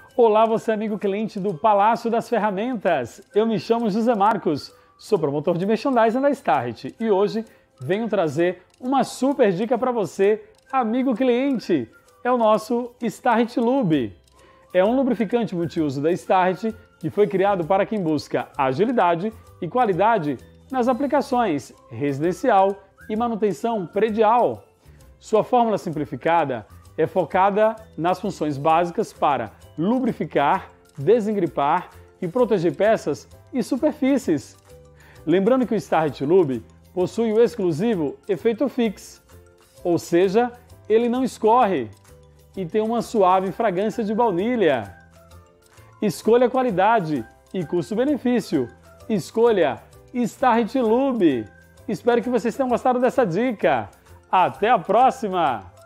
Olá, você amigo cliente do Palácio das Ferramentas. Eu me chamo José Marcos, sou promotor de merchandising da Start e hoje venho trazer uma super dica para você, amigo cliente. É o nosso Start Lube. É um lubrificante multiuso da Start que foi criado para quem busca agilidade e qualidade nas aplicações residencial e manutenção predial. Sua fórmula simplificada é focada nas funções básicas para lubrificar, desengripar e proteger peças e superfícies. Lembrando que o Start Lube possui o exclusivo efeito Fix, ou seja, ele não escorre e tem uma suave fragrância de baunilha. Escolha qualidade e custo-benefício. Escolha Start Lube. Espero que vocês tenham gostado dessa dica. Até a próxima!